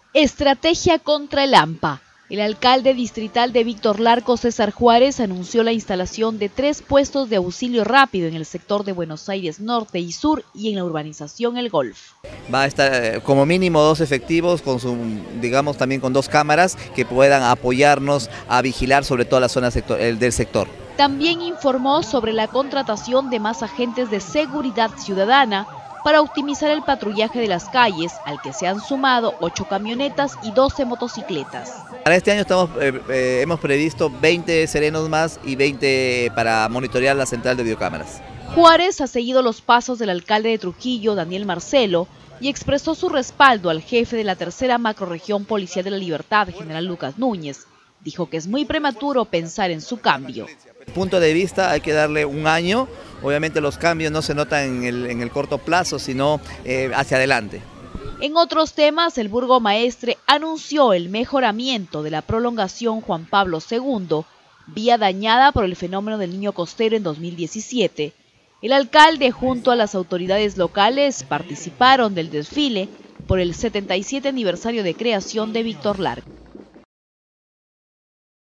Estrategia contra el AMPA. El alcalde distrital de Víctor Larco, César Juárez, anunció la instalación de 3 puestos de auxilio rápido en el sector de Buenos Aires Norte y Sur y en la urbanización El Golf. Va a estar como mínimo 2 efectivos, digamos también con 2 cámaras que puedan apoyarnos a vigilar sobre toda la zona del sector. También informó sobre la contratación de más agentes de seguridad ciudadana para optimizar el patrullaje de las calles, al que se han sumado 8 camionetas y 12 motocicletas. Para este año hemos previsto 20 serenos más y 20 para monitorear la central de videocámaras. Juárez ha seguido los pasos del alcalde de Trujillo, Daniel Marcelo, y expresó su respaldo al jefe de la tercera macrorregión policial de la Libertad, general Lucas Núñez. Dijo que es muy prematuro pensar en su cambio. Punto de vista, hay que darle un año. Obviamente los cambios no se notan en el corto plazo, sino hacia adelante. En otros temas, el burgomaestre anunció el mejoramiento de la prolongación Juan Pablo II, vía dañada por el fenómeno del Niño Costero en 2017. El alcalde junto a las autoridades locales participaron del desfile por el 77 aniversario de creación de Víctor Larco.